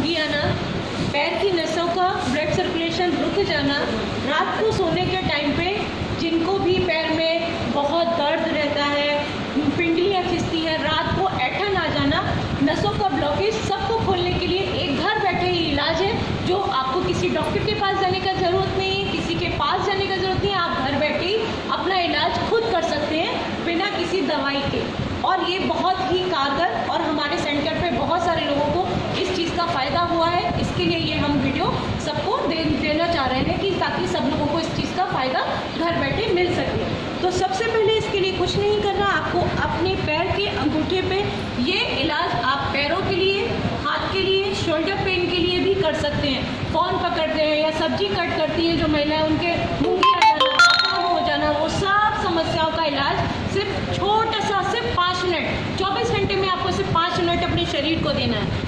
मंदी आना, पैर की नसों का ब्लड सर्कुलेशन रुक जाना, रात को सोने के टाइम पे जिनको भी पैर में बहुत दर्द रहता है, पिंडलियाँ खिंचती है, रात को ऐठन आ जाना, नसों का ब्लॉकेज, सबको खोलने के लिए एक घर बैठे ही इलाज है जो आपको किसी डॉक्टर के पास जाने का ज़रूरत नहीं है, किसी के पास जाने का ज़रूरत नहीं है। आप घर बैठे ही अपना इलाज खुद कर सकते हैं बिना किसी दवाई के, और ये बहुत ही कारगर, और हमारे सेंटर पे बहुत सारे लोगों को इस चीज़ का फ़ायदा हुआ है। इसके लिए ये हम वीडियो सबको देना चाह रहे हैं कि ताकि सब लोगों को इस चीज़ का फ़ायदा घर बैठे मिल सके। तो सबसे पहले इसके लिए कुछ नहीं करना, आपको अपने पैर के अंगूठे पे ये इलाज आप पैरों के लिए, हाथ के लिए, शोल्डर पेन के लिए भी कर सकते हैं। फ़ोन पकड़ते हैं या सब्जी कट करती है जो महिलाएं, उनके मूंगी आ जाना, हो जाना, वो सब समस्याओं का इलाज सिर्फ छोटा सा, सिर्फ 5 मिनट, 24 घंटे में आपको सिर्फ 5 मिनट अपने शरीर को देना है।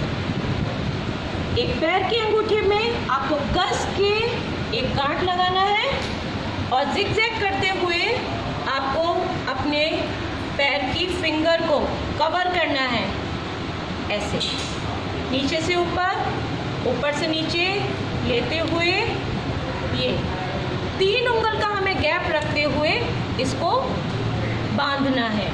एक पैर के अंगूठे में आपको कस के एक गांठ लगाना है और जिगजैग करते हुए आपको अपने पैर की फिंगर को कवर करना है, ऐसे नीचे से ऊपर, ऊपर से नीचे लेते हुए, ये 3 उंगल का हमें गैप रखते हुए इसको बांधना है।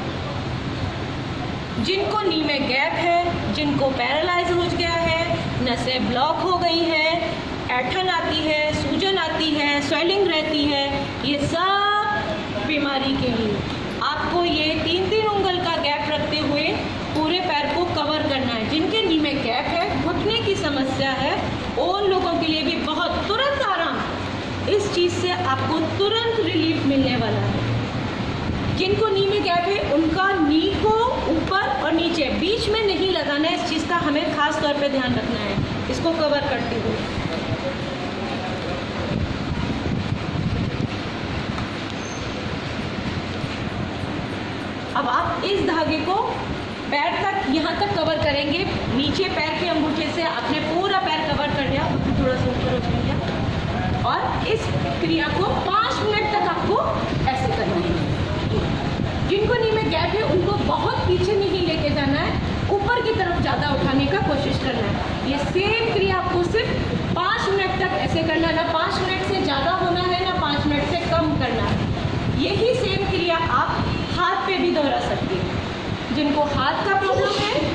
जिनको नी में गैप है, जिनको पैरालाइज हो गया है, नसें ब्लॉक हो गई हैं, ऐठन आती है, सूजन आती है, स्वेलिंग रहती है, ये सब बीमारी के लिए आपको ये 3-3 उंगल का गैप रखते हुए पूरे पैर को कवर करना है। जिनके नी में गैप है, घुटने की समस्या है, उन लोगों के लिए भी बहुत तुरंत आराम, इस चीज़ से आपको तुरंत रिलीफ मिलने वाला है। जिनको नी में गैप है उनका नी को ऊपर और नीचे, बीच में नहीं लगाना है, इस चीज़ का हमें खास तौर पे ध्यान रखना है, इसको कवर करते हुए। अब आप इस धागे को पैर तक, यहाँ तक कवर करेंगे, नीचे पैर के अंगूठे से आपने पूरा पैर कवर कर लिया, थोड़ा सा ऊपर उठ लिया, और इस क्रिया को 5 मिनट तक आपको ऐसे करना है। जिनको नी में गैप है उनको बहुत पीछे नहीं लेके जाना है, ऊपर की तरफ ज़्यादा उठाने का कोशिश करना है। ये सेम क्रिया आपको सिर्फ 5 मिनट तक ऐसे करना है, ना 5 मिनट से ज़्यादा होना है, ना 5 मिनट से कम करना है। यही सेम क्रिया आप हाथ पे भी दोहरा सकते हैं। जिनको हाथ का प्रॉब्लम है,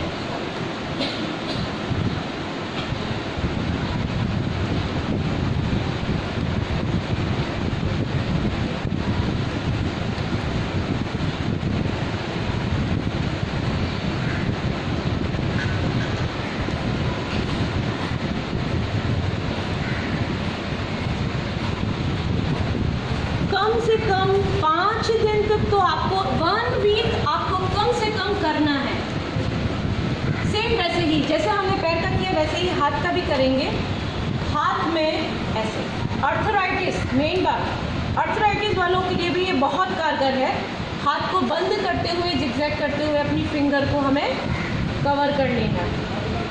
कम से कम 5 दिन तक तो आपको, 1 वीक आपको कम से कम करना है। सेम वैसे ही जैसे हमने पैर का किया वैसे ही हाथ का भी करेंगे। हाथ में ऐसे, आर्थराइटिस, मेन बात, आर्थराइटिस वालों के लिए भी ये बहुत कारगर है। हाथ को बंद करते हुए, जिगजैग करते हुए अपनी फिंगर को हमें कवर कर लेना है।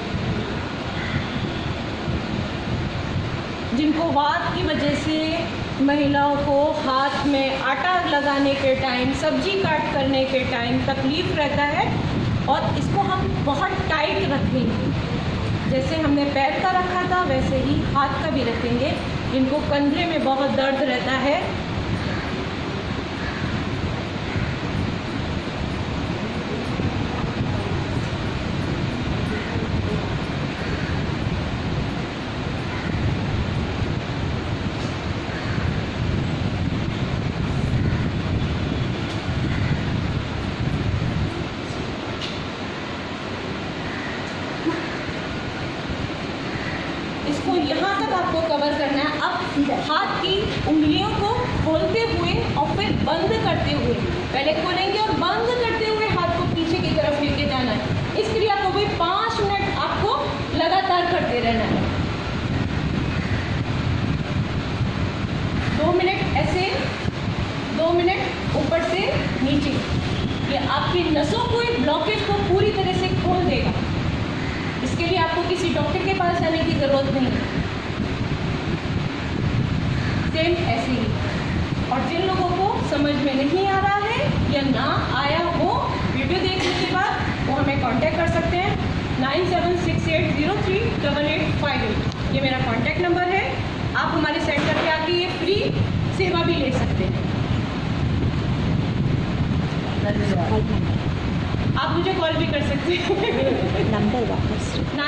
जिनको वात की वजह से महिलाओं को हाथ में आटा लगाने के टाइम, सब्जी काट करने के टाइम तकलीफ़ रहता है, और इसको हम बहुत टाइट रखेंगे, जैसे हमने पैर का रखा था वैसे ही हाथ का भी रखेंगे। जिनको कंधे में बहुत दर्द रहता है, इसको यहाँ तक आपको कवर करना है। अब हाथ की उंगलियों को खोलते हुए और फिर बंद करते हुए, पहले खोलेंगे और बंद करते हुए हाथ को पीछे की तरफ लेके जाना है। इस क्रिया को भी 5 मिनट आपको लगातार करते रहना है। 2 मिनट ऐसे, 2 मिनट ऊपर से नीचे, ये आपकी नसों को, ब्लॉकेज को पूरी तरह से खोल देगा। इसके लिए आपको किसी डॉक्टर के पास जाने की ज़रूरत नहीं। सेम ऐसे ही। और जिन लोगों को समझ में नहीं आ रहा है या ना आया हो, वीडियो देखने के बाद वो हमें कांटेक्ट कर सकते हैं 976803 38858। ये मेरा कॉन्टैक्ट नंबर है। आप हमारे सेंटर पे आके ये फ्री सेवा भी ले सकते हैं। आप मुझे कॉल भी कर सकते हैं। नंबर वापस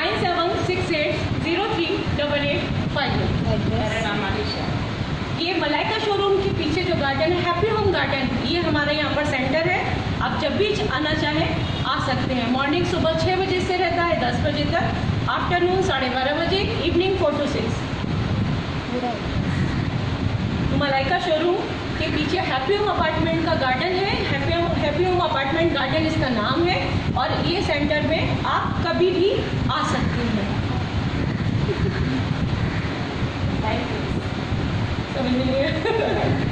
9768038858। ये मलाइका शोरूम के पीछे जो गार्डन है, हैप्पी होम गार्डन, ये हमारे यहाँ पर सेंटर है। आप जब भी आना चाहें आ सकते हैं। मॉर्निंग सुबह 6 बजे से रहता है 10 बजे तक, आफ्टरनून 12:30 बजे, इवनिंग 4 to 6। मलाइका शोरूम के पीछे हैप्पी होम अपार्टमेंट का गार्डन है। हैप्पी होम अपार्टमेंट गार्डन इसका नाम है। और ये सेंटर में आप कभी भी आ सकते हैं। Thank you. समझ लीजिए।